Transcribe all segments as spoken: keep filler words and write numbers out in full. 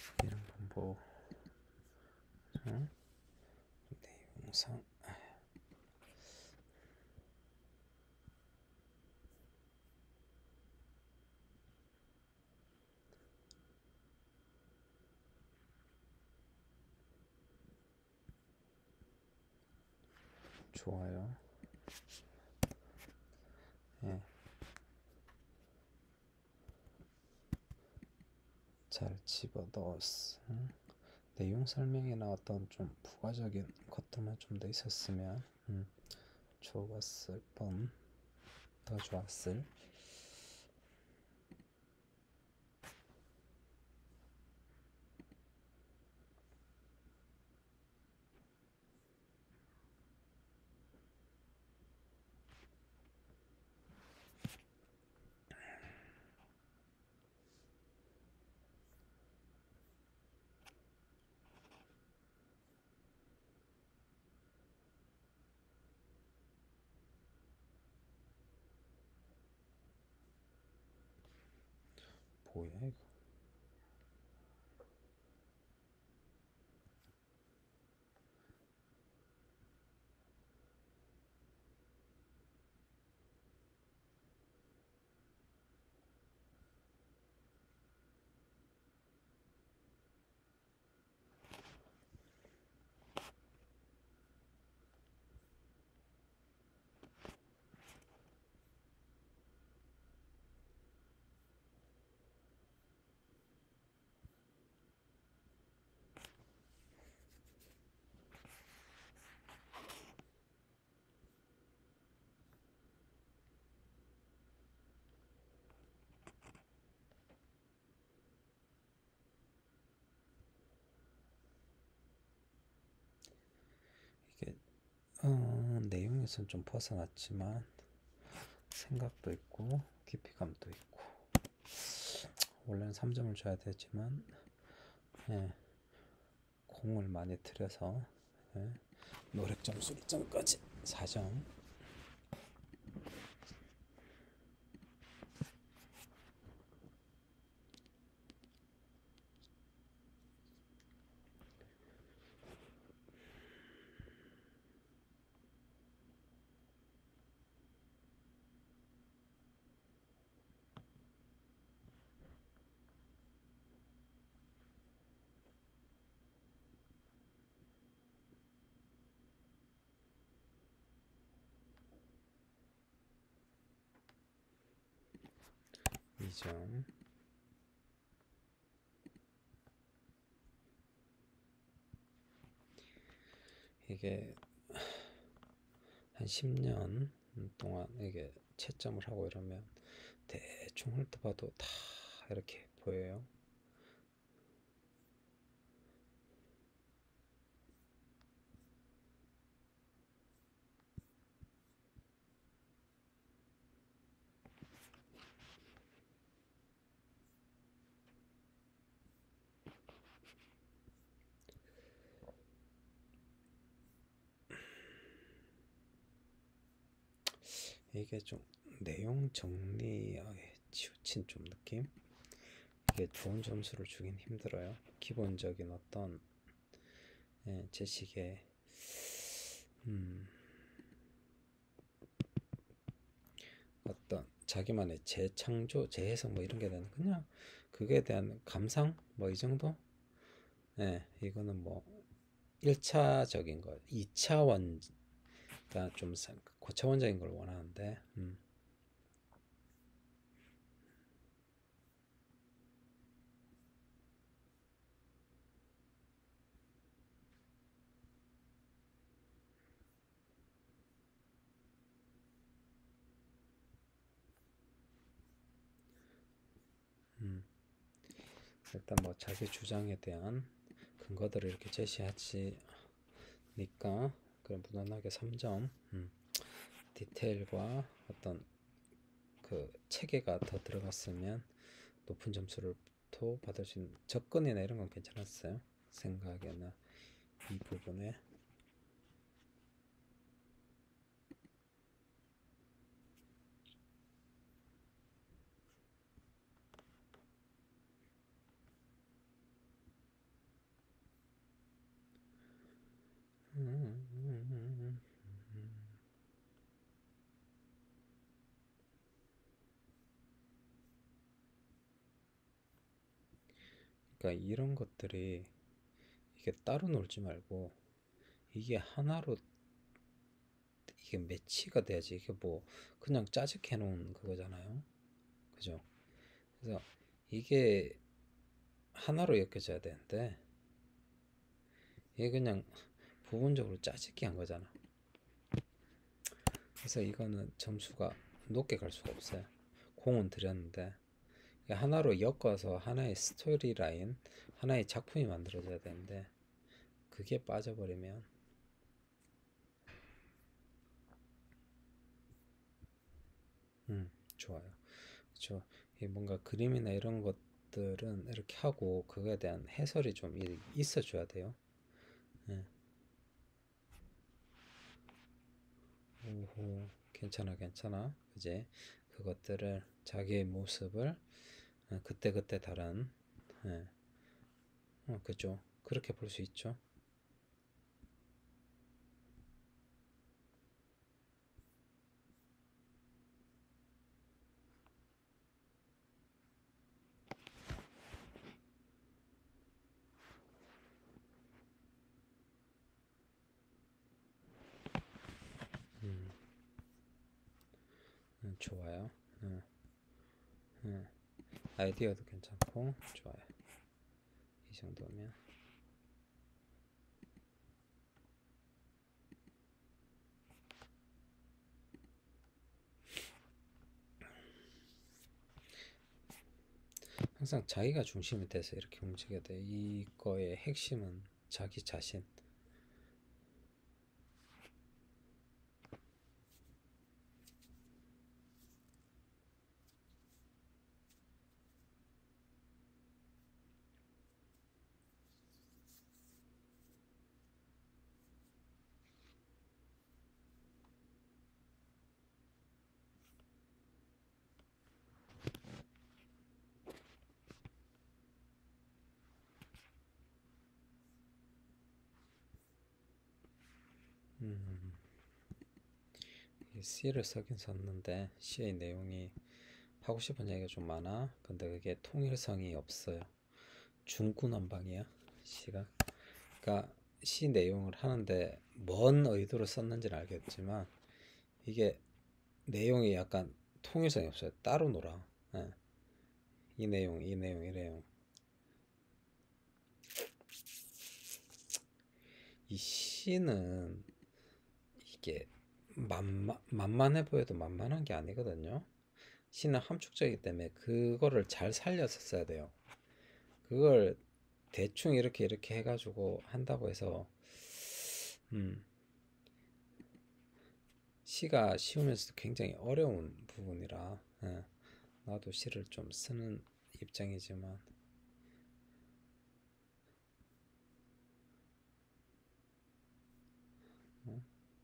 이런 뭐 어? 내용상 좋아요. 예. 잘 집어 넣었어. 내용 설명이나 어떤 좀 부가적인 것들만 좀 더 있었으면 음, 좋았을 뻔, 더 좋았을. 뭐야 이거? 이게 어, 내용에선 좀 벗어났지만 생각도 있고 깊이감도 있고 원래는 삼 점을 줘야 되지만 예, 공을 많이 들여서 예, 노력 점수 일 점까지 사 점. 이 점. 이게 한 십 년 동안 이게 채점을 하고 이러면 대충 훑어봐도 다 이렇게 보여요. 이게 좀 내용 정리에 치우친 좀 느낌? 이게 좋은 점수를 주긴 힘들어요. 기본적인 어떤 예, 제식의 음, 어떤 자기만의 재창조, 재해석 뭐 이런 게 되는 그냥 그거에 대한 감상 뭐 이 정도? 예, 이거는 뭐 일 차적인 거, 이 차원 그러니까 좀 고차원적인 걸 원하는데 음. 음. 일단 뭐 자기 주장에 대한 근거들을 이렇게 제시하지니까 그럼 무난하게 삼 점. 음. 디테일과 어떤 그 체계가 더 들어갔으면 높은 점수를 또 받을 수 있는 접근이나 이런 건 괜찮았어요. 생각에는 이 부분에 그러니까 이런 것들이 이게 따로 놀지 말고 이게 하나로 이게 매치가 돼야지. 이게 뭐 그냥 짜집게 놓은 그거잖아요. 그죠? 그래서 이게 하나로 엮여져야 되는데 이게 그냥 부분적으로 짜집기 한 거잖아. 그래서 이거는 점수가 높게 갈 수가 없어요. 공은 들였는데 하나로 엮어서 하나의 스토리 라인, 하나의 작품이 만들어져야 되는데 그게 빠져버리면 음 좋아요. 그렇죠. 이 뭔가 그림이나 이런 것들은 이렇게 하고 그거에 대한 해설이 좀 있어 줘야 돼요. 네. 오호, 괜찮아, 괜찮아. 그제 그것들을 자기의 모습을 어, 그때그때 다른 예. 어, 그죠. 그렇게 볼 수 있죠. 음, 음, 좋아요. 음, 음. 아이디어도 괜찮고 좋아요. 이 정도면 항상 자기가 중심이 돼서 이렇게 움직여야 돼. 이거의 핵심은 자기 자신. 음, 시를 쓰긴 썼는데 시의 내용이 하고 싶은 얘기가 좀 많아. 근데 그게 통일성이 없어요. 중구난방이야 시가. 그러니까 시 내용을 하는데 뭔 의도로 썼는지는 알겠지만 이게 내용이 약간 통일성이 없어요. 따로 놀아. 예. 이 내용, 이 내용, 이 내용. 이 시는 이게 만만, 만만해 보여도 만만한 게 아니거든요. 시는 함축적이기 때문에 그거를 잘 살려서 써야 돼요. 그걸 대충 이렇게 이렇게 해가지고 한다고 해서 음, 시가 쉬우면서도 굉장히 어려운 부분이라 예, 나도 시를 좀 쓰는 입장이지만 어,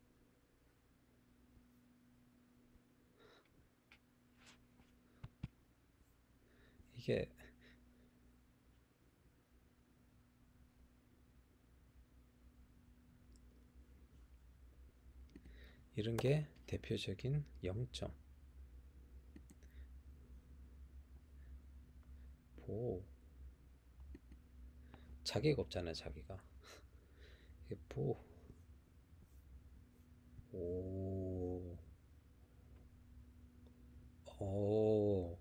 이게 이런 게 대표적인 영점. 보 자기가 없잖아요. 자기가 이게 보 오, 오,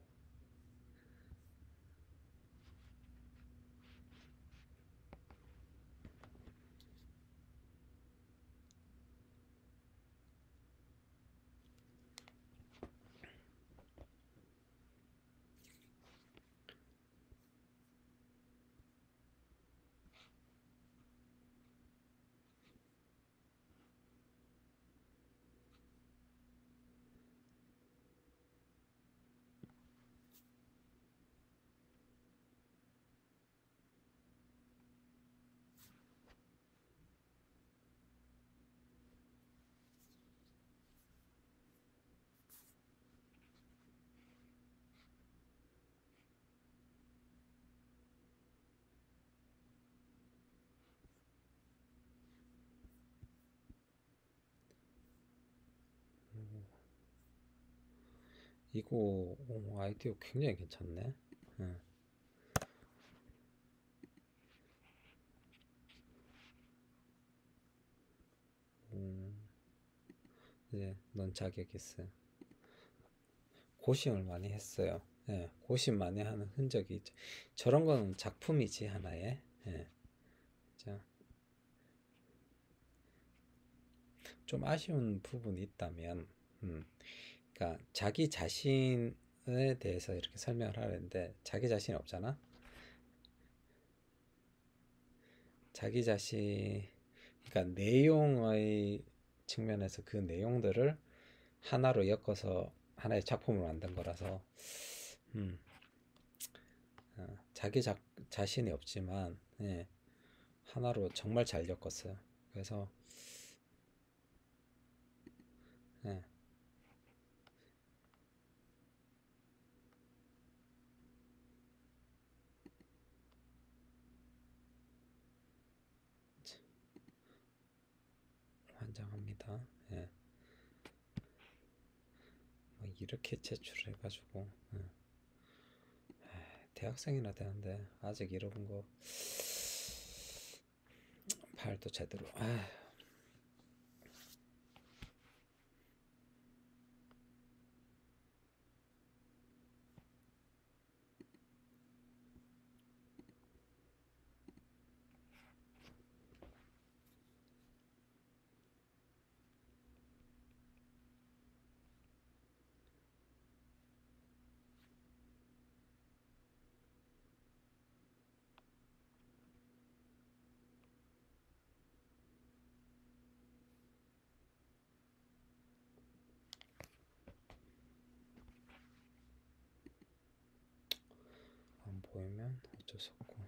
이거 오, 아이디어 굉장히 괜찮네. 응. 이제 넌 자격 있어요. 고심을 많이 했어요. 예, 고심 많이 하는 흔적이 있죠. 저런 거는 작품이지 하나의. 예. 자, 좀 아쉬운 부분이 있다면, 음, 그러니까 자기 자신에 대해서 이렇게 설명을 하는데 자기 자신이 없잖아. 자기 자신, 그러니까 내용의 측면에서 그 내용들을 하나로 엮어서 하나의 작품을 만든 거라서, 음, 어, 자기 자, 자신이 없지만, 예, 하나로 정말 잘 엮었어요. 그래서, 예, 환장합니다. 예, 뭐 이렇게 제출해가지고, 예, 대학생이나 되는데 아직 이런 거 발도 제대로. 아, 안 보이면 어쩔 수 없고.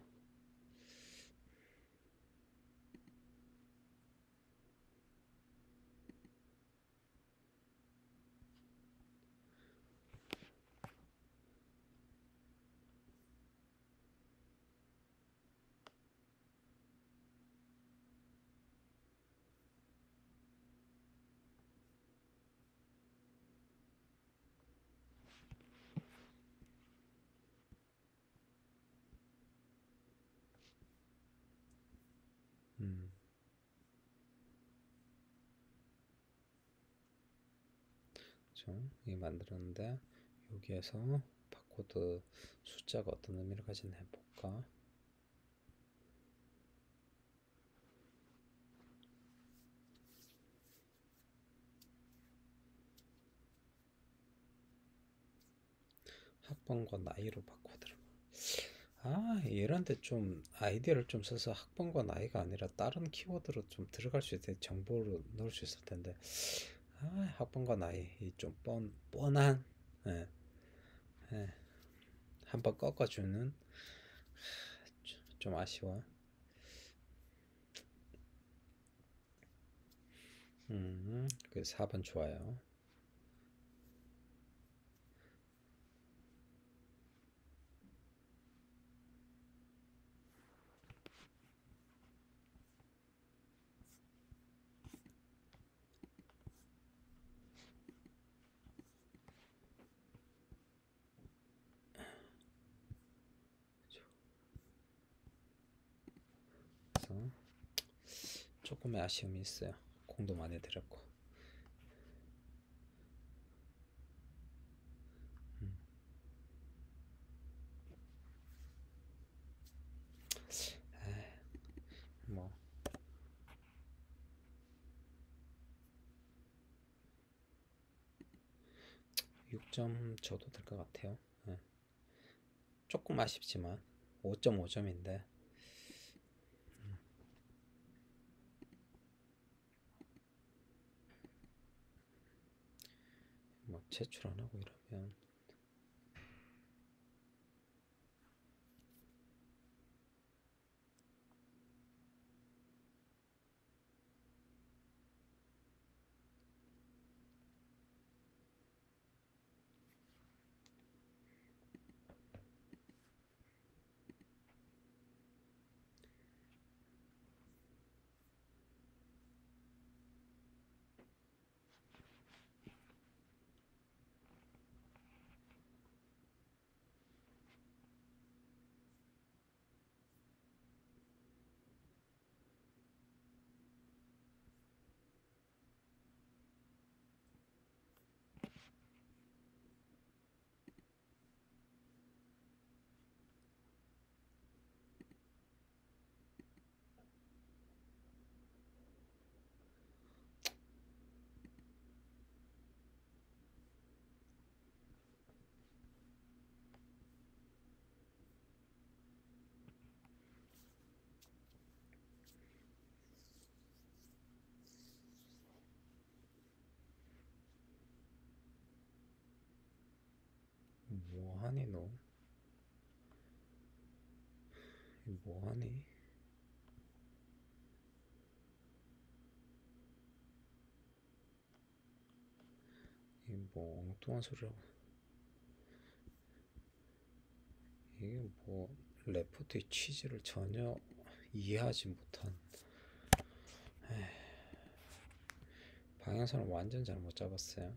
음, 이 만들었는데 여기에서 바코드 숫자가 어떤 의미를 가지나 해볼까? 학번과 나이로 바코드를. 아, 이런데 좀 아이디어를 좀 써서 학번과 나이가 아니라 다른 키워드로 좀 들어갈 수 있을 정보로 넣을 수 있을 텐데. 아, 학번과 나이 좀 뻔, 뻔한. 예, 예. 한번 꺾어주는. 좀, 좀 아쉬워. 음, 그 사 번 좋아요. 그래서 조금의 아쉬움이 있어요. 공도 많이 들였고. 음, 뭐 육 점 줘도 될 것 같아요. 예. 조금 아쉽지만 오 점 오 점인데 뭐 제출 안 하고 이러면 뭐하니 너? 뭐하니? 이 뭐 엉뚱한 소리라고. 이게 뭐 레포트의 취지를 전혀 이해하지 못한. 방향선을 완전 잘못 잡았어요.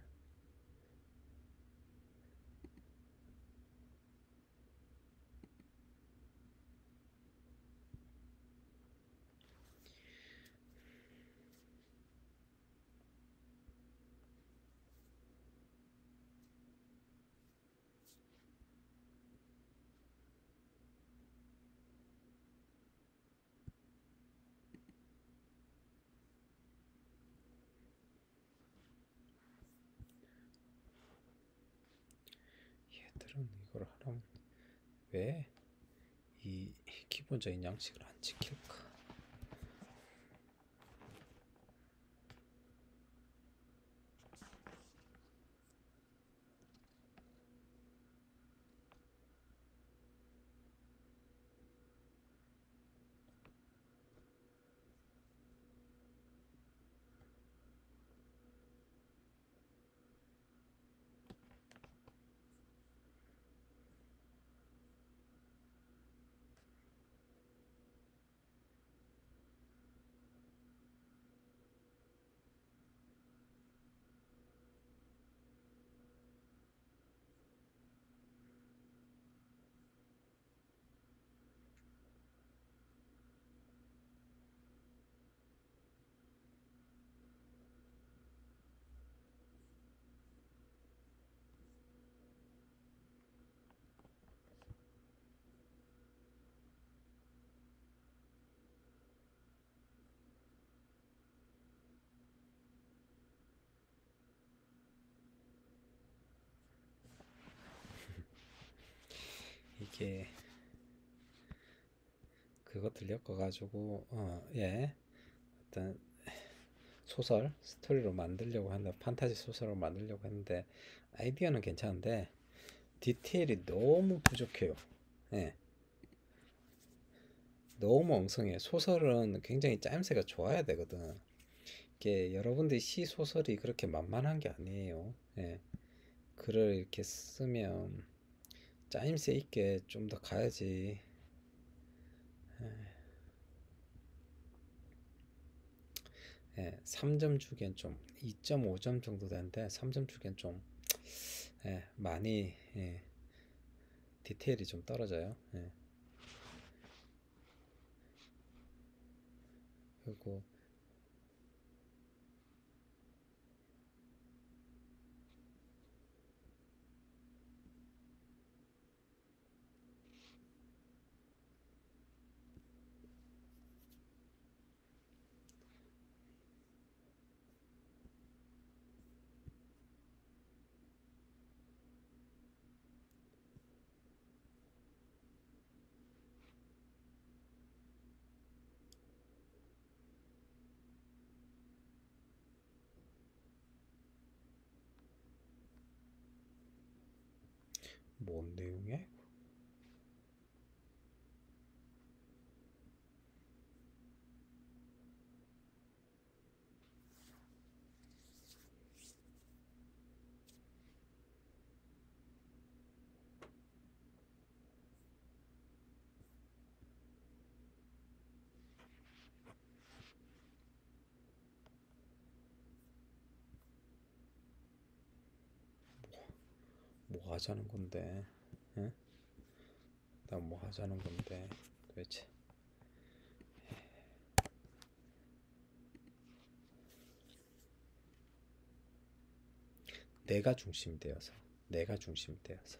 얘들은 이걸 하려면 왜 이 기본적인 양식을 안 지킬까? 이게 그것들 엮어가지고 어, 예 어떤 소설 스토리로 만들려고 한다. 판타지 소설로 만들려고 했는데 아이디어는 괜찮은데 디테일이 너무 부족해요. 예, 너무 엉성해. 소설은 굉장히 짜임새가 좋아야 되거든. 이게 여러분들이 시 소설이 그렇게 만만한 게 아니에요. 예, 글을 이렇게 쓰면 짜임새 있게 좀 더 가야지. 예, 삼 점 주기엔 좀 이 점 오 점 정도 되는데 삼 점 주기엔 좀 예, 많이 예, 디테일이 좀 떨어져요. 예. 그리고 뭔 내용이야? 뭐 하자는 건데? 응? 나 뭐 하자는 건데? 도대체 내가 중심이 되어서 내가 중심이 되어서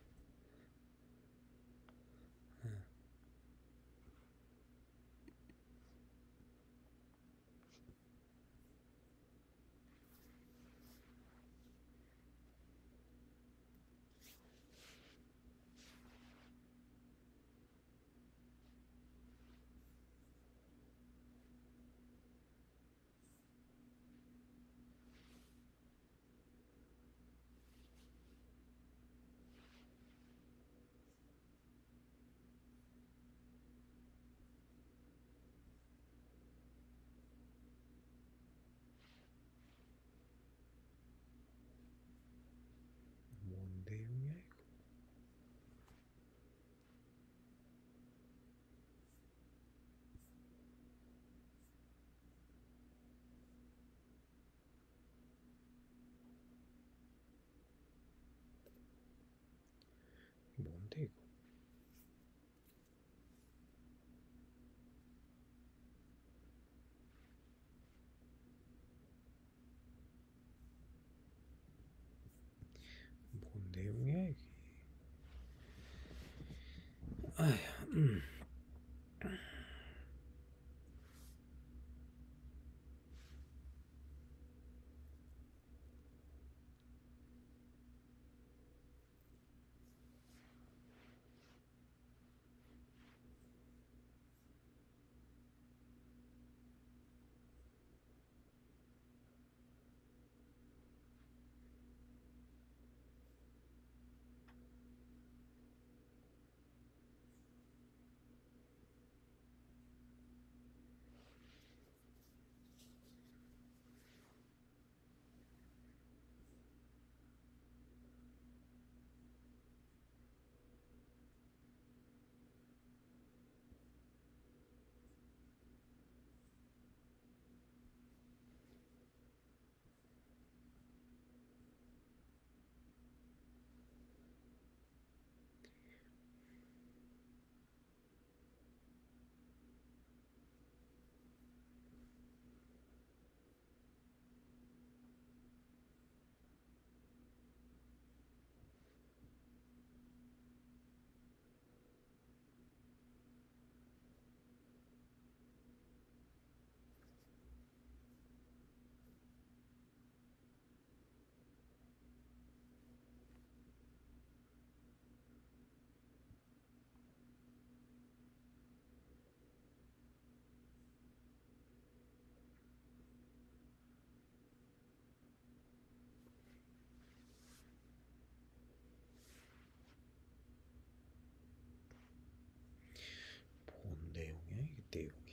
뭔 내용이야 이게 내용이.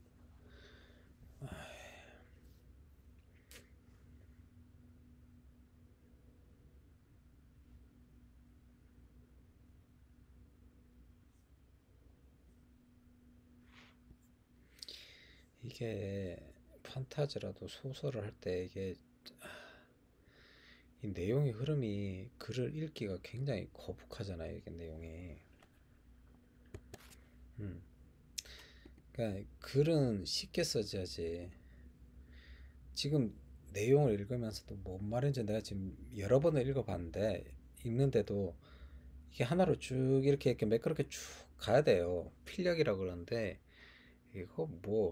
이게 판타지라도 소설을 할 때 이게 이 내용의 흐름이 글을 읽기가 굉장히 거북하잖아요. 이게 내용이. 음. 그러니까 글은 쉽게 써져야지. 지금 내용을 읽으면서도 뭔 말인지 내가 지금 여러 번을 읽어봤는데 읽는데도 이게 하나로 쭉 이렇게 이렇게 매끄럽게 쭉 가야 돼요. 필력이라 그러는데 이거 뭐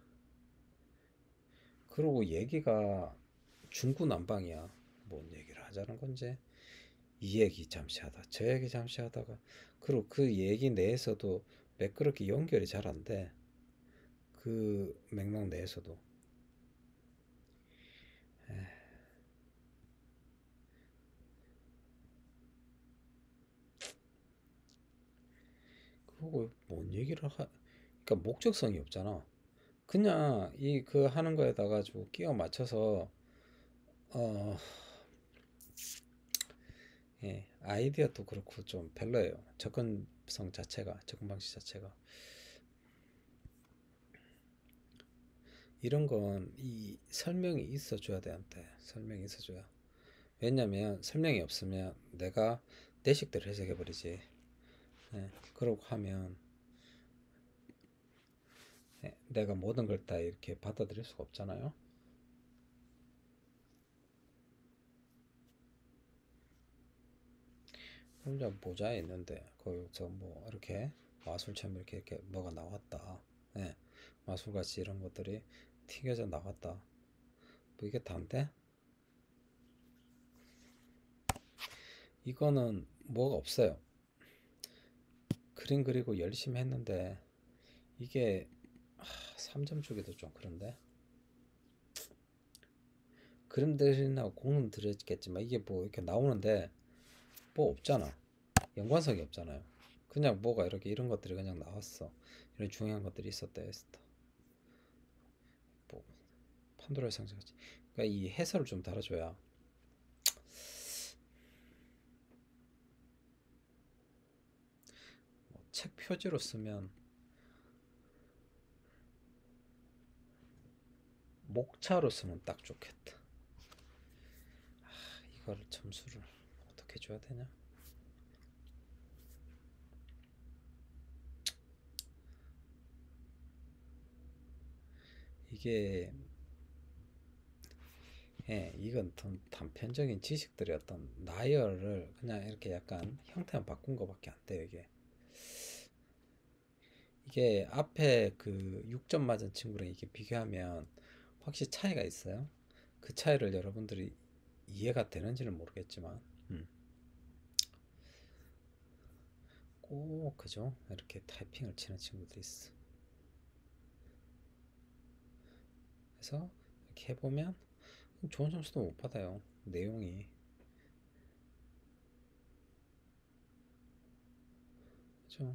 그러고 얘기가 중구난방이야. 뭔 얘기를 하자는 건지 이 얘기 잠시 하다 저 얘기 잠시 하다가 그리고 그 얘기 내에서도 매끄럽게 연결이 잘 안 돼. 그 맥락 내에서도 그리고 뭔 얘기를 하 그러니까 목적성이 없잖아. 그냥 이 그 하는 거에다 가지고 끼워 맞춰서 어 예, 아이디어도 그렇고 좀 별로예요. 접근성 자체가 접근 방식 자체가 이런 건 이 설명이 있어줘야 되는데 설명이 있어줘야. 왜냐면 설명이 없으면 내가 내 식대로 해석해 버리지. 예, 그러고 하면 예, 내가 모든 걸 다 이렇게 받아들일 수가 없잖아요. 혼자 모자에 있는데 거기서 뭐 이렇게 마술처럼 이렇게 이렇게 뭐가 나왔다. 예, 마술같이 이런 것들이 튀겨져 나갔다. 뭐 이게 다인데 이거는 뭐가 없어요. 그림 그리고 열심히 했는데 이게 삼 점 주기도 좀 그런데 그림들이나 공은 들었겠지만 이게 뭐 이렇게 나오는데 뭐 없잖아. 연관성이 없잖아요. 그냥 뭐가 이렇게 이런 것들이 그냥 나왔어. 이런 중요한 것들이 있었다 했었다. 뭐 판도라의 상자같이. 그러니까 이 해설을 좀 달아줘야. 뭐책 표지로 쓰면 목차로 쓰면 딱 좋겠다. 아, 이거를 점수를 어떻게 줘야 되냐? 이게 예, 이건 단, 단편적인 지식들의 어떤 나열을 그냥 이렇게 약간 형태만 바꾼 거밖에 안 돼요, 이게. 이게 앞에 그 육 점 맞은 친구랑 이게 비교하면 확실히 차이가 있어요. 그 차이를 여러분들이 이해가 되는지는 모르겠지만 음. 꼭 그죠? 이렇게 타이핑을 치는 친구도 있어. 그래서 이렇게 해보면 좋은 점수도 못 받아요. 내용이 그죠?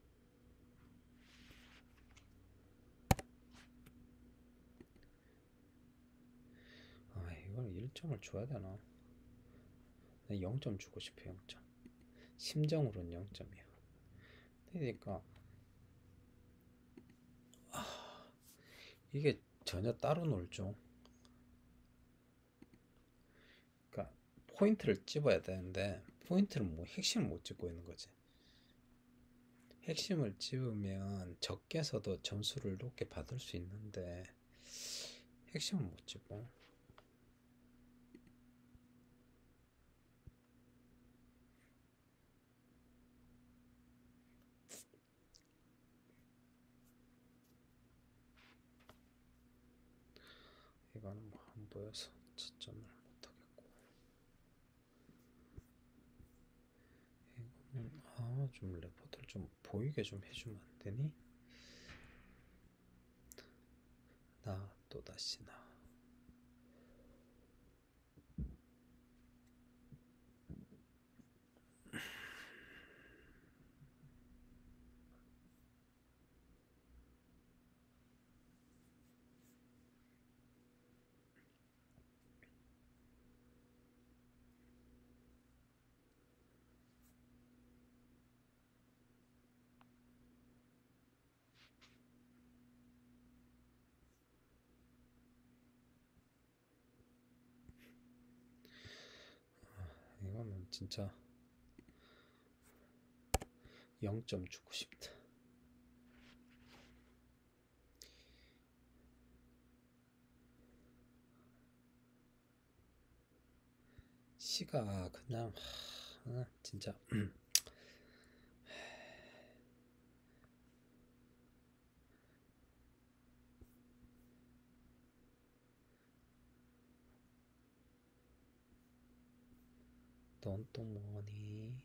아, 이건 일 점을 줘야 되나? 영 점 주고 싶어. 영 점. 심정으로는 영 점이야. 그러니까 이게 전혀 따로 놀죠. 그러니까 포인트를 찝어야 되는데 포인트를 뭐 핵심을 못 찝고 있는 거지. 핵심을 찝으면 적게서도 점수를 높게 받을 수 있는데 핵심을 못 찝어. 이거는 뭐 안 보여서 지점을 못하겠고 이거는 아좀 레포트를 좀 보이게 좀 해주면 안 되니? 나 또다시 나 이거는 진짜 영 점 주고 싶다. 시가 그냥 하, 진짜 넌 또 뭐니?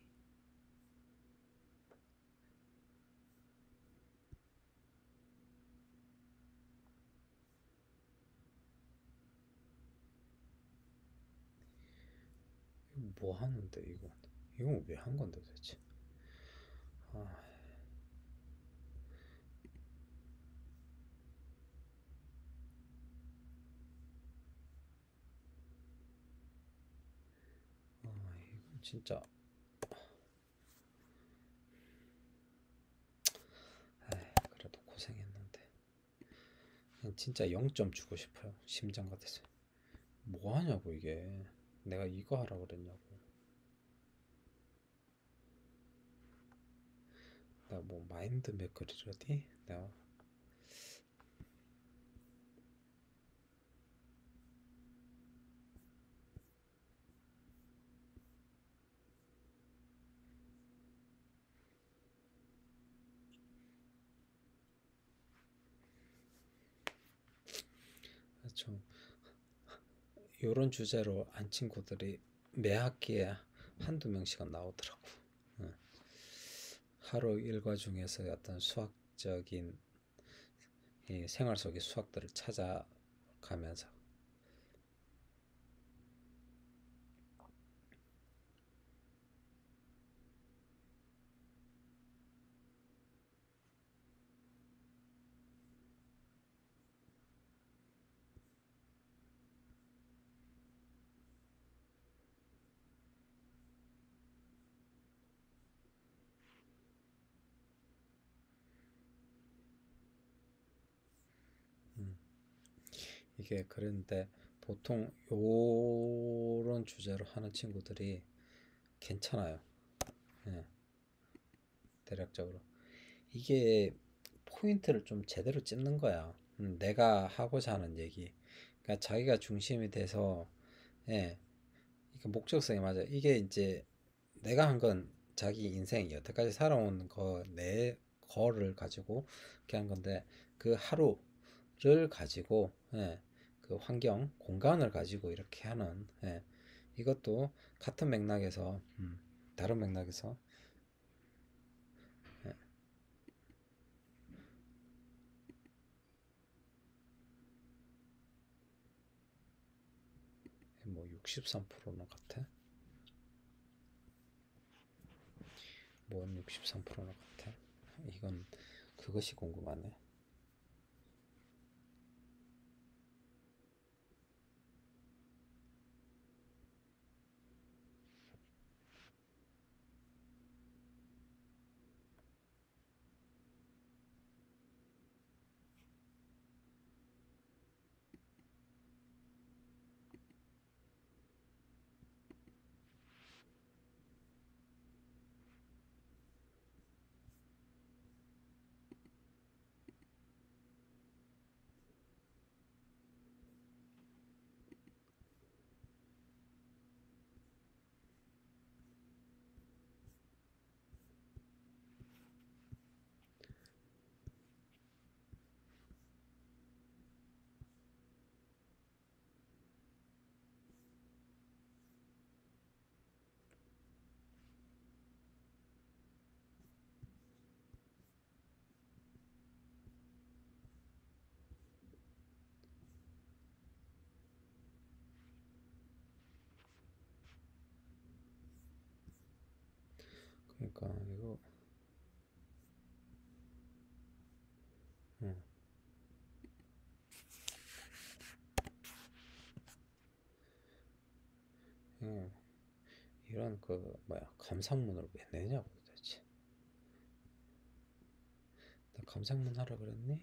뭐 하는데 이건? 이건 왜 한 건데 도대체? 아, 아 이건 진짜 에이, 그래도 고생했는데 그냥 진짜 영 점 주고 싶어요. 심장 같아서 뭐 하냐고 이게 내가 이거 하라 그랬냐고. 내가 뭐 마인드 맵 그리려니? 내가 좀 요런 주제로 안 친구들이 매 학기에 한두 명씩은 나오더라고. 응. 하루 일과 중에서 어떤 수학적인 이 생활 속의 수학들을 찾아가면서 음. 이게 그런데 보통 요런 주제로 하는 친구들이 괜찮아요. 예, 대략적으로 이게 포인트를 좀 제대로 찝는 거야. 음, 내가 하고자 하는 얘기. 그러니까 자기가 중심이 돼서 예, 이게 목적성이 맞아. 이게 이제 내가 한 건 자기 인생 여태까지 살아온 거 내 거를 가지고 이렇게 한 건데 그 하루를 가지고 예, 그 환경 공간을 가지고 이렇게 하는 예, 이것도 같은 맥락에서 음, 다른 맥락에서 예, 뭐 육십삼 퍼센트는 같아? 뭔 육십삼 퍼센트는 같아? 이건 그것이 궁금하네. 그러니까 이거 음, 음, 이런 그 뭐야 감상문을 왜 내냐고 도대체. 나 감상문 하라 그랬니?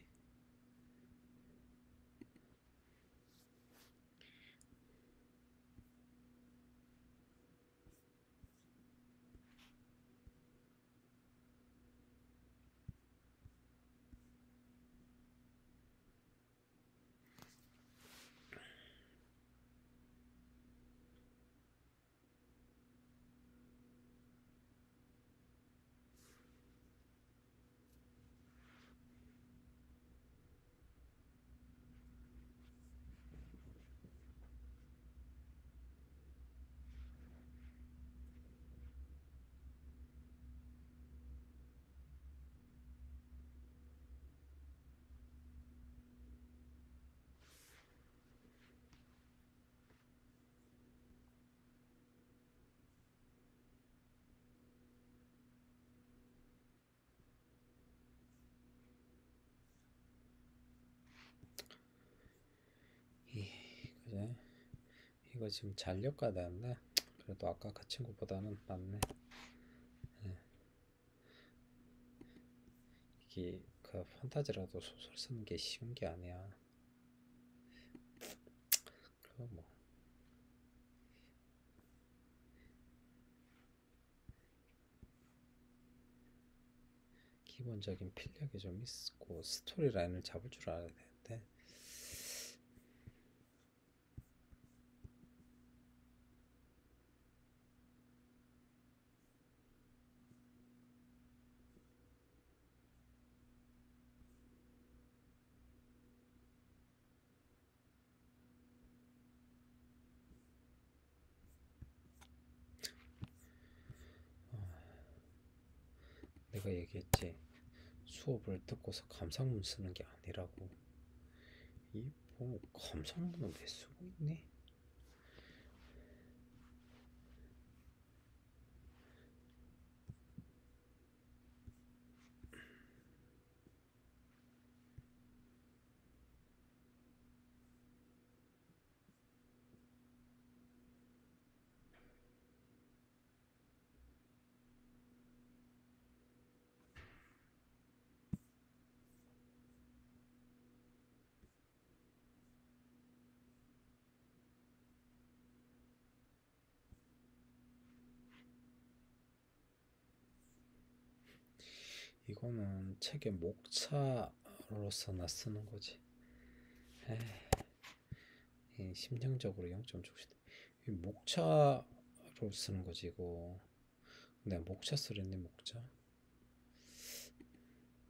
이 그제 이거 지금 잔력가다인데 그래도 아까 그 친구보다는 낫네. 이게 그 판타지라도 소설 쓰는 게 쉬운 게 아니야. 그거 뭐 기본적인 필력이 좀 있고 스토리 라인을 잡을 줄 알아야 되는데 내가 얘기했지 수업을 듣고서 감상문 쓰는 게 아니라고. 이 뭐 감상문은 왜 쓰고 있니? 이거는 책의 목차로서나 쓰는 거지. 에이, 심정적으로 영 점 주고 싶다. 이 목차로 쓰는 거지 이거. 내가 목차 쓰랬니 목차?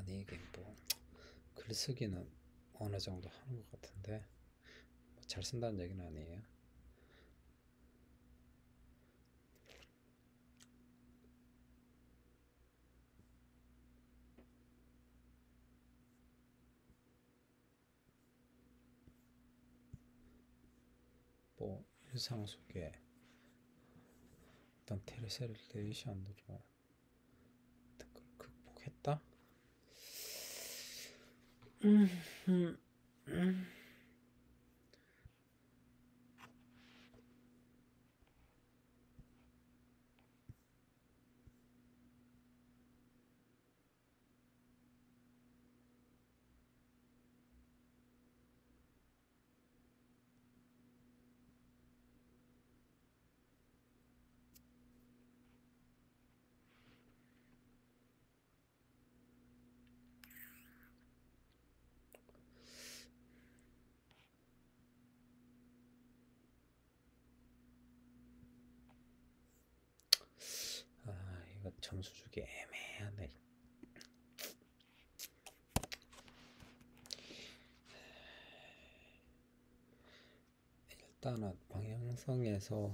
아니 이게 뭐 글쓰기는 어느 정도 하는 것 같은데 뭐 잘 쓴다는 얘기는 아니에요. 뭐 일상 속에 어떤 트랜스레이션으로 어떤 걸 극복했다? 음, 음, 음. 아 이거 점수 주기 애매하네. 일단은 방향성에서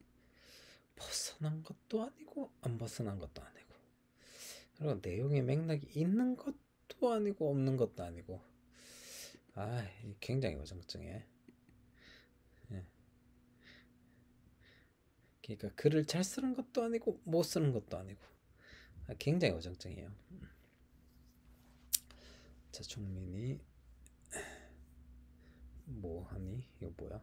벗어난 것도 아니고 안 벗어난 것도 아니고, 그리고 내용의 맥락이 있는 것도 아니고 없는 것도 아니고, 아 굉장히 어정쩡해. 예. 그러니까 글을 잘 쓰는 것도 아니고 못 쓰는 것도 아니고, 아, 굉장히 어정쩡해요. 자, 종민이 뭐하니? 이거 뭐야?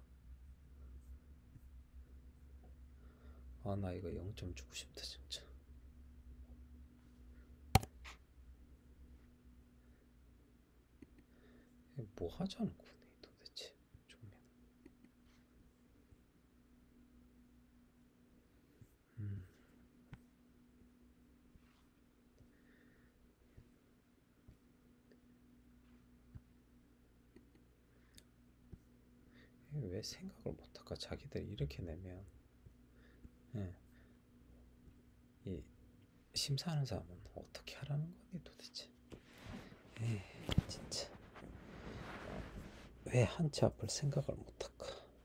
아 나 이거 영 점 주고 싶다 진짜. 뭐 하자는 거니 도대체 종민. 음. 왜 생각을 못할까? 자기들이 이렇게 내면, 예. 이 심사하는 사람은 어떻게 하라는 거니 도대체. 에이 진짜 왜 한치 앞을 생각을 못할까.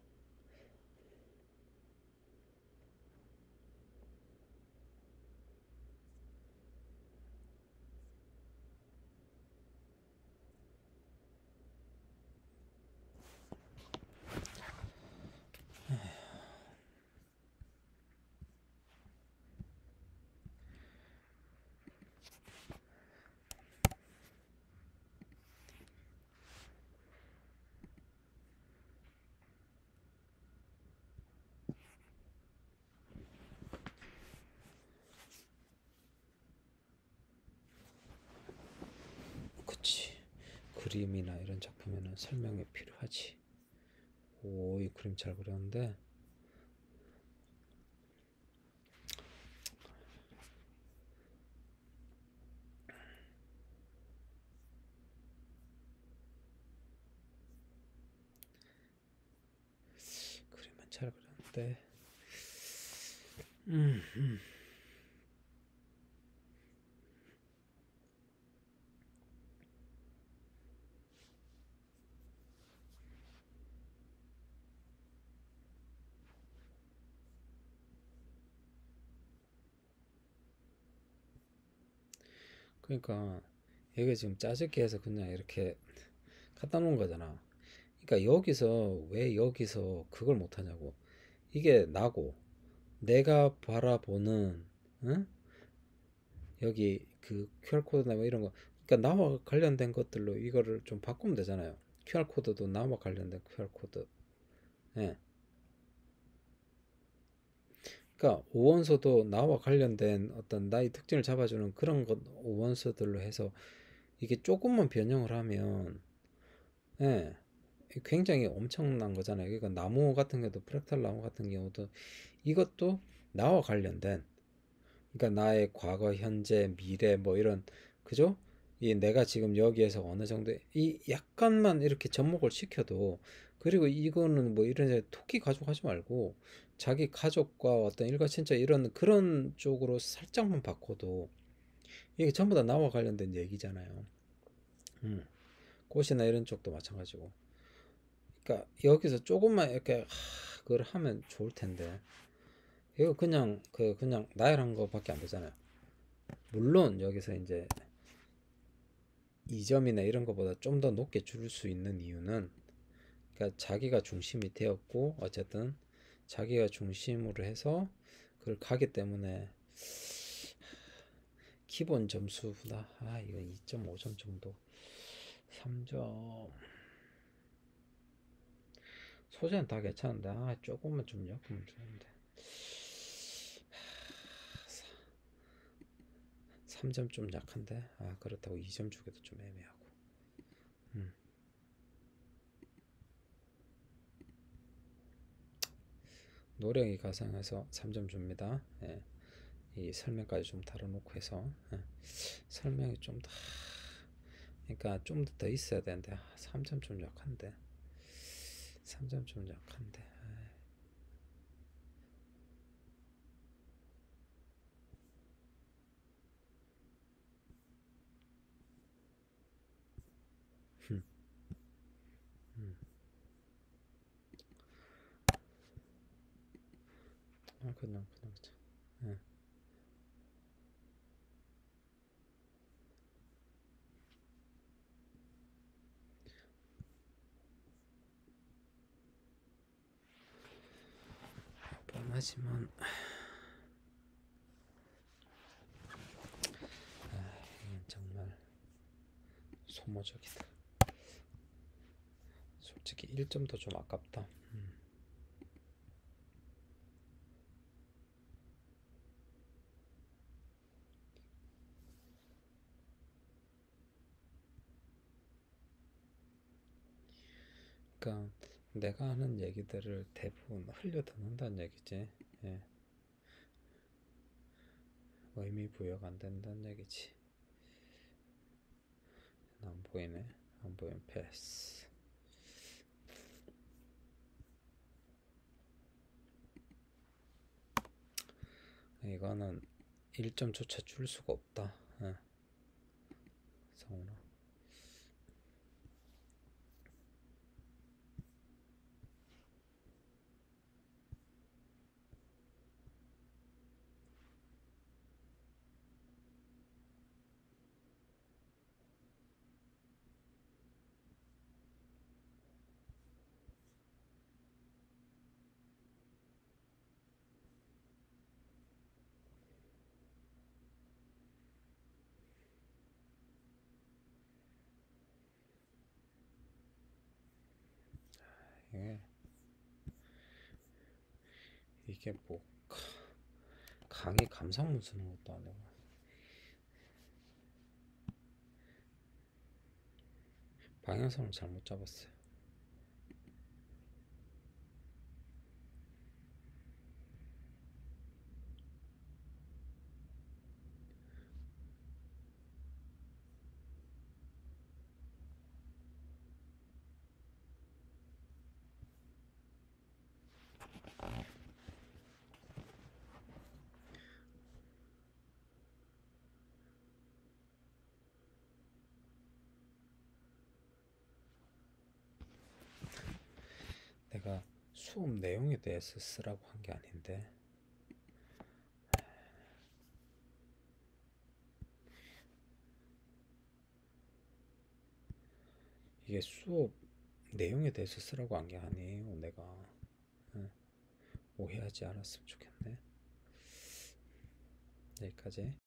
그치. 그림이나 이런 작품에는 설명이 필요하지. 오, 이 그림 잘 그렸는데. 그림은 잘 그렸는데. 음, 음. 그러니까 이게 지금 짜집기 해서 그냥 이렇게 갖다 놓은 거잖아. 그러니까 여기서 왜 여기서 그걸 못 하냐고. 이게 나고 내가 바라보는, 응? 여기 그 큐알 코드나 뭐 이런 거, 그러니까 나와 관련된 것들로 이거를 좀 바꾸면 되잖아요. 큐알 코드도 나와 관련된 큐알 코드. 예. 그러니까 오원소도 나와 관련된 어떤 나의 특징을 잡아주는 그런 것 오원소들로 해서 이게 조금만 변형을 하면, 예, 굉장히 엄청난 거잖아요. 그러니까 나무 같은 경우도, 프랙탈 나무 같은 경우도 이것도 나와 관련된, 그러니까 나의 과거, 현재, 미래 뭐 이런, 그죠? 이 내가 지금 여기에서 어느 정도 이 약간만 이렇게 접목을 시켜도, 그리고 이거는 뭐 이런 토끼 가족 하지 말고 자기 가족과 어떤 일가친척 이런 그런 쪽으로 살짝만 바꿔도 이게 전부 다 나와 관련된 얘기잖아요. 음. 꽃이나 이런 쪽도 마찬가지고. 그러니까 여기서 조금만 이렇게 하, 그걸 하면 좋을 텐데 이거 그냥 그 그냥 나열한 거밖에 안 되잖아요. 물론 여기서 이제 이 점이나 이런 거보다 좀 더 높게 줄 수 있는 이유는 그러니까 자기가 중심이 되었고 어쨌든 자기가 중심으로 해서 그걸 가기 때문에 기본 점수보다 아 이거 이 점 오 점 정도 삼 점 소재는 다 괜찮은데 아 조금만 좀 엮으면 좋은데 삼 점 좀 약한데 아 그렇다고 이 점 주기도 좀 애매하고 음. 노령이 가상해서 삼 점 줍니다. 예. 이 설명까지 좀 다뤄놓고 해서 예. 설명이 좀 더 그러니까 좀 더 있어야 되는데 아, 삼 점 좀 약한데 삼 점 좀 약한데 음. 음. 아 그냥 그냥 예. 뻔하지만 아, 이건 정말 소모적이다. 솔직히 일 점도 좀 아깝다. 음. 그러니까 내가 하는 얘기들을 대부분 흘려 듣는다는 얘기지. 예. 의미 부여가 안 된다는 얘기지. 안 보이네. 안 보이면 패스. 이거는 일 점조차 줄 수가 없다. 예. 성훈아. 예. 이게 뭐 강의 감상문 쓰는 것도 아니고 방향성을 잘못 잡았어요. 내가 수업 내용에 대해서 쓰라고 한 게 아닌데 이게 수업 내용에 대해서 쓰라고 한 게 아니에요. 내가 예. 오해하지 않았으면 좋겠네. 여기까지.